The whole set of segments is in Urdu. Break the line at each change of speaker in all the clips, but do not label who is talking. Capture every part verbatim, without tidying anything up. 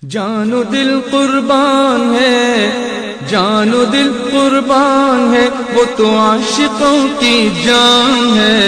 جان و دل قربان ہے، جان و دل قربان ہے، وہ تو عاشقوں کی جان ہے۔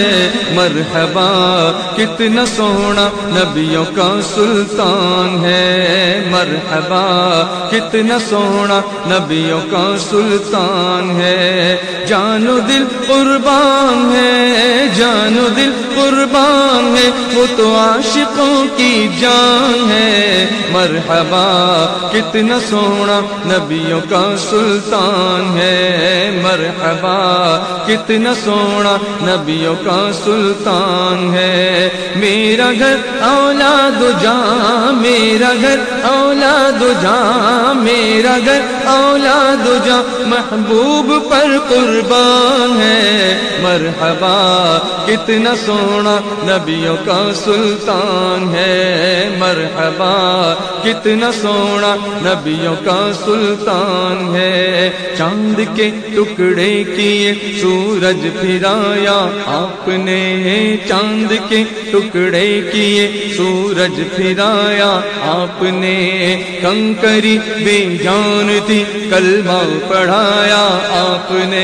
مرحبا کتنا سونا نبیوں کا سلطان ہے، مرحبا کتنا سونا نبیوں کا سلطان ہے۔ جان و دل قربان ہے، جان و دل قربان ہے، وہ تو عاشقوں کی جان ہے۔ مرحبا کتنا سونا نبیوں کا سلطان ہے، مرحبا کتنا سونا نبیوں کا سلطان ہے۔ میرا گھر اولاد جاں، میرا گھر اولاد جاں، میرا گھر اولاد جاں، محبوب پر قربان ہے۔ مرحبا کتنا سونا نبیوں کا سلطان ہے، مرحبا کتنا سونا نبیوں کا سلطان ہے۔ چاند کے ٹکڑے کیے سورج پھرایا آپ نے، چاند کے ٹکڑے کیے سورج پھرایا آپ نے۔ کنکری بے جان تھی کلمہ پڑھایا آپ نے،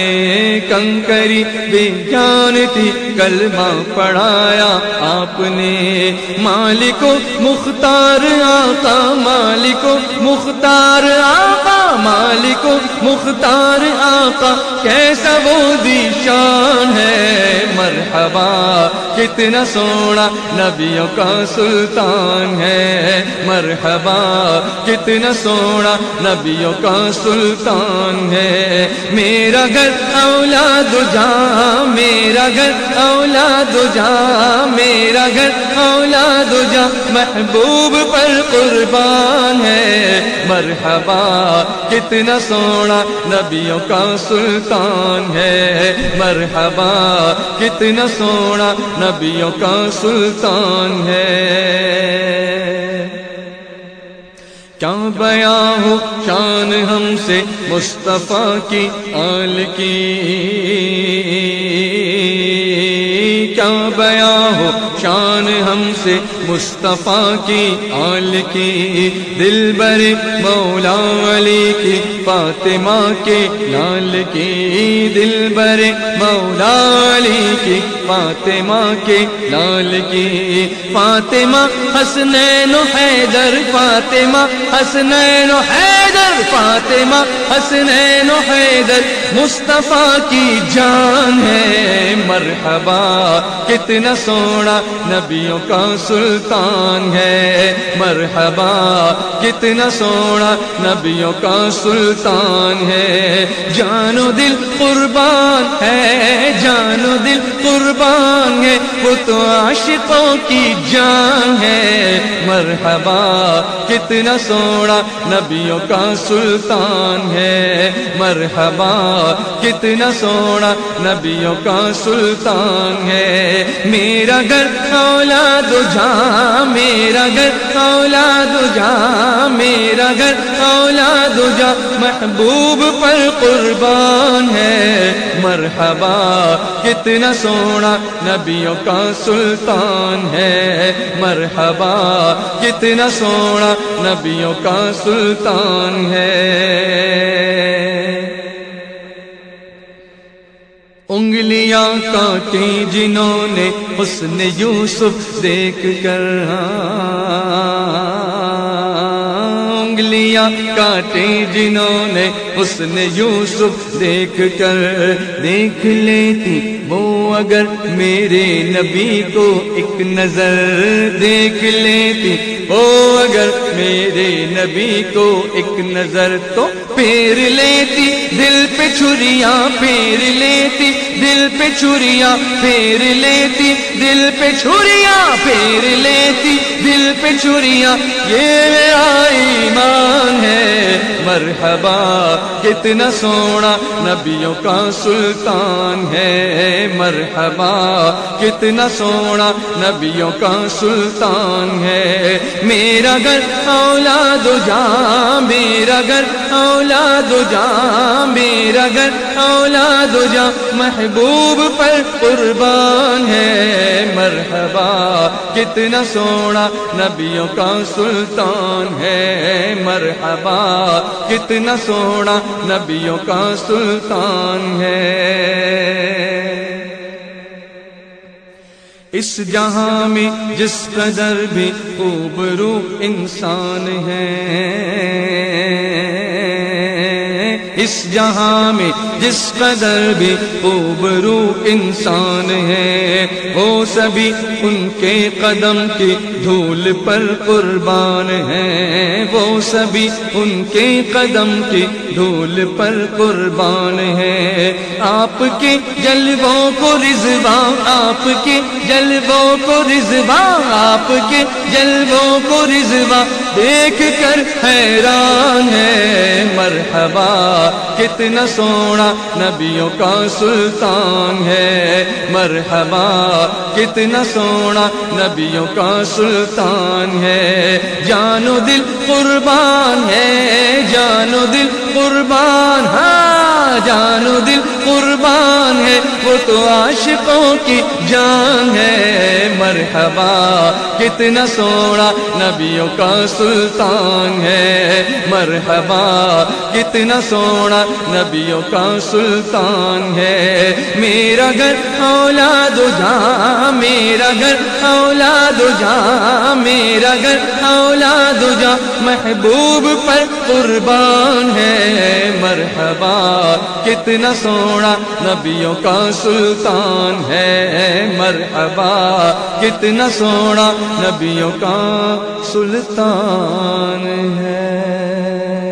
کنکری بے جان تھی کلمہ پڑھایا آپ نے۔ مالک و مختار آقا، مالک و مختار آقا، مالک و مختار آقا، کیسا وہ ذیشان ہے۔ مرحبا کتنا سونا نبیوں کا سلطان ہے، مرحبا کتنا سونا نبیوں کا سلطان ہے۔ میرا گھر اولاد جاں، میرا گھر اولاد جاں، میرا گھر اولاد جاں، محبوب پر قربان ہے۔ مرحبا کتنا سونا نبیوں کا سلطان ہے، مرحبا کتنا سونا نبیوں کا سلطان ہے۔ کیا بیاں ہو شان ہم سے مصطفیٰ کی آل کی، کیا بیاں ہو شان ہم سے مصطفیٰ کی آل کی۔ دلبر مولا علی کی فاطمہ کے لال کی، دلبر مولا علی کی فاطمہ کے لال کی۔ فاطمہ حسنین و حیدر، فاطمہ حسنین و حیدر، فاطمہ حسنین و حیدر، مصطفیٰ کی جان ہے۔ مرحبا کتنا سونا نبیوں کا سلطان ہے، مرحبا کتنا سونا نبیوں کا سلطان ہے۔ جان و دل قربان ہے، جان و دل قربان ہے، وہ تو عاشقوں کی جان ہے۔ مرحبا کتنا سونا نبیوں کا سلطان ہے، مرحبا کتنا سونا نبیوں کا سلطان ہے۔ میرا گھر اولاد جاں، میرا گھر اولاد جاں، میرا گھر اولاد جاں، محبوب پر قربان ہے۔ مرحبا کتنا سونا نبیوں کا سلطان ہے، مرحبا کتنا سونا نبیوں کا سلطان ہے۔ انگلیاں کاٹی جنہوں نے حسن یوسف دیکھ کر، انگلیاں کاٹی جنہوں نے حسن یوسف دیکھ کر۔ دیکھ لیتی وہ اگر میرے نبی کو ایک نظر، دیکھ لیتی وہ اگر میرے نبی کو ایک نظر، تو پھیر لیتی دل پہ چھریاں، پھیر لیتی دل پہ چھریاں، پھیر لیتی دل پہ چھریاں، پھیر لیتی دل پہ چھریاں، یہ میرا ایمان ہے۔ مرحبا کتنا سونا نبیوں کا سلطان ہے، مرحبا کتنا سونا نبیوں کا سلطان ہے۔ میرا گھر اولاد جاں، میرا گھر اولاد جاں، میرا گھر اولاد جاں، محبوب پر قربان ہے۔ مرحبا کتنا سونا نبیوں کا سلطان ہے، مرحبا کتنا سونا نبیوں کا سلطان ہے۔ اس جہاں میں جس قدر بھی خوبرو انسان ہے، اس جہاں میں جس قدر بھی خوبرو انسان ہے، وہ سبھی ان کے قدم کی دھول پر قربان ہیں، وہ سبھی ان کے قدم کی دھول پر قربان ہے۔ آپ کے جلووں کو رضوان، آپ کے جلووں کو رضوان، آپ کے جلووں کو رضوان دیکھ کر حیران ہے۔ مرحبا کتنا سونا نبیوں کا سلطان ہے، مرحبا کتنا سونا نبیوں کا سلطان ہے۔ جان و دل قربان ہے، جان و دل قربان، ہاں جان و دل قربان ہے، وہ تو عاشقوں کی جان ہے۔ مرحبا کتنا سونا نبیوں کا سلطان ہے، مرحبا کتنا سونا نبیوں کا سلطان ہے۔ میرا گھر اولاد جہاں، میرا گھر اولاد جہاں، میرا گھر اولاد جہاں محبوب پر قربان ہے۔ مرحبا کتنا سونا نبیوں کا سلطان ہے، مرحبا کتنا سونا نبیوں کا سلطان ہے۔